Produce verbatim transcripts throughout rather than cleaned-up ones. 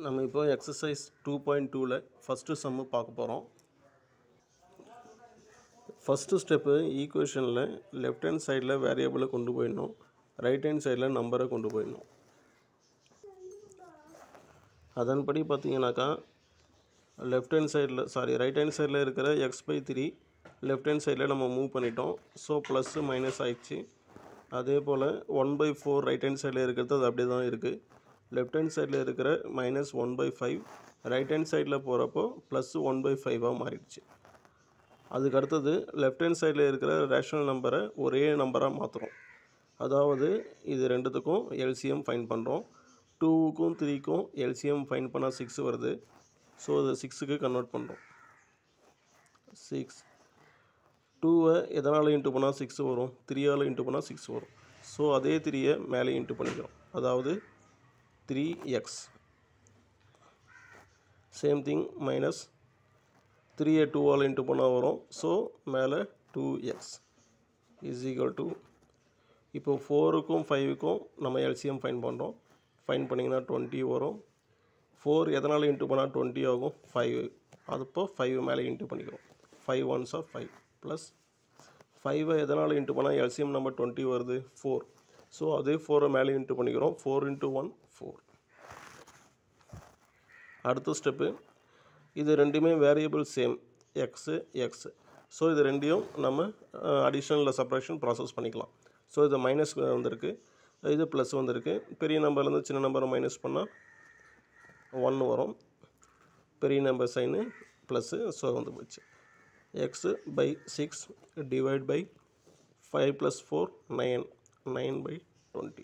நம்ம இப்போ exercise two point டூவில் ஃபஸ்ட்டு சம்மு பார்க்க போகிறோம். ஃபஸ்ட்டு ஸ்டெப்பு ஈக்குவேஷனில் லெஃப்ட் ஹேண்ட் சைடில் வேரியபிளை கொண்டு போயிடணும், ரைட் ஹேண்ட் சைடில் நம்பரை கொண்டு போயிடணும். அதன்படி பார்த்தீங்கன்னாக்கா லெஃப்ட் ஹேண்ட் சைடில் சாரி ரைட் ஹேண்ட் சைடில் இருக்கிற X by three left hand சைடில் நம்ம மூவ் பண்ணிட்டோம். ஸோ ப்ளஸ்ஸு மைனஸ் ஆயிடுச்சு. அதே போல் one by four right hand சைடில் இருக்கிறது அது அப்படியே தான் இருக்குது. லெஃப்ட் ஹேண்ட் சைடில் இருக்கிற minus one by five right hand சைடில் போகிறப்போ ப்ளஸ் ஒன் பை ஃபைவாக மாறிடுச்சு. அதுக்கு அடுத்தது லெஃப்ட் ஹேண்ட் சைடில் இருக்கிற ரேஷனல் நம்பரை ஒரே நம்பராக மாற்றுறோம். அதாவது இது ரெண்டுத்துக்கும் எல்சிஎம் ஃபைன் பண்ணுறோம். டூவுக்கும் த்ரீக்கும் எல்சிஎம் ஃபைன் பண்ணால் சிக்ஸ் வருது. ஸோ அது சிக்ஸுக்கு கன்வெர்ட் பண்ணுறோம். சிக்ஸ் டூவை எதனால் இன்ட்டு பண்ணால் சிக்ஸ் வரும், த்ரீயால் இன்ட்டு பண்ணால் சிக்ஸ் வரும். ஸோ அதே த்ரீயை மேலே இன்ட்டு பண்ணிக்கிறோம். அதாவது three X. Same thing minus த்ரீயை டூவால் இன்ட்டு பண்ணால் வரும். ஸோ மேலே two X is equal to இப்போ ஃபோருக்கும் ஃபைவுக்கும் நம்ம எல்சிஎம் ஃபைன் பண்ணுறோம். ஃபைன் பண்ணிங்கன்னா டுவெண்ட்டி வரும். ஃபோர் எதனால் இன்ட்டு பண்ணால் டுவெண்ட்டி ஆகும், ஃபைவ். அதுப்போ ஃபைவ் மேலே இன்ட்டு பண்ணிக்கிறோம். Five ones of five plus ஃபைவை எதனால் இன்ட்டு பண்ணால் எல்சிஎம் நம்பர் டுவெண்ட்டி வருது, ஃபோர். ஸோ அதே ஃபோரை மேலே இன்ட்டு பண்ணிக்கிறோம். Four into one four. அடுத்த ஸ்டெப்பு இது ரெண்டுமே variable same X X. So இது ரெண்டையும் நம்ம அடிஷனலில் செப்பரேஷன் ப்ராசஸ் பண்ணிக்கலாம். ஸோ இது மைனஸ் வந்திருக்கு, இது ப்ளஸ் வந்திருக்கு. பெரிய நம்பர்லேருந்து சின்ன நம்பரை மைனஸ் பண்ணால் ஒன்று வரும். பெரிய நம்பர் சைனு ப்ளஸ்ஸு. ஸோ வந்து போச்சு. X by six divide by five plus four nine nine by twenty.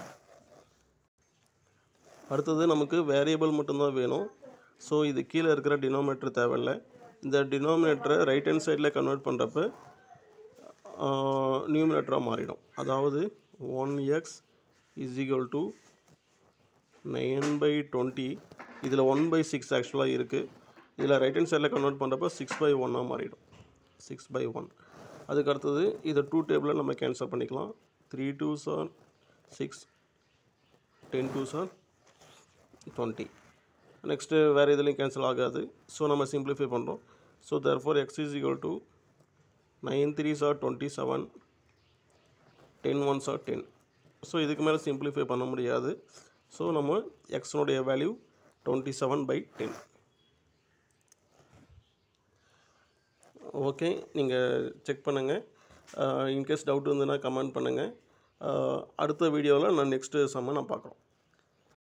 அடுத்தது நமக்கு வேரியபிள் மட்டும்தான் வேணும். ஸோ இது கீழே இருக்கிற டினாமினேட்டர் தேவையில்லை. இந்த டினாமினேட்டரை ரைட் ஹேண்ட் சைடில் கன்வெர்ட் பண்ணுறப்ப நியூமினேட்டராக மாறிடும். அதாவது one X is equal to nine by twenty. இதில் ஒன் பை சிக்ஸ் ஆக்சுவலாக இருக்குது. இதில் ரைட் ஹேண்ட் சைடில் கன்வெர்ட் பண்ணுறப்ப சிக்ஸ் பை ஒன்னாக மாறிடும். Six by one. அதுக்கு அடுத்தது இதை டூ டேபிளில் நம்ம கேன்சல் பண்ணிக்கலாம். Three two are six, ten two are twenty. Next வேறு இதுலேயும் கேன்சல் ஆகாது. ஸோ நம்ம சிம்பிளிஃபை பண்ணுறோம். So therefore X is equal to nine three are twenty seven, ten one are ten. So இதுக்கு மேலே சிம்பிளிஃபை பண்ண முடியாது. ஸோ நம்ம எக்ஸனுடைய value twenty seven by ten. Okay, நீங்கள் செக் பண்ணுங்கள். இன்கேஸ் டவுட் இருந்ததுன்னா கமெண்ட் பண்ணுங்கள். அடுத்த வீடியோவில் நான் நெக்ஸ்ட்டு சம்ம நான் பார்க்குறோம்.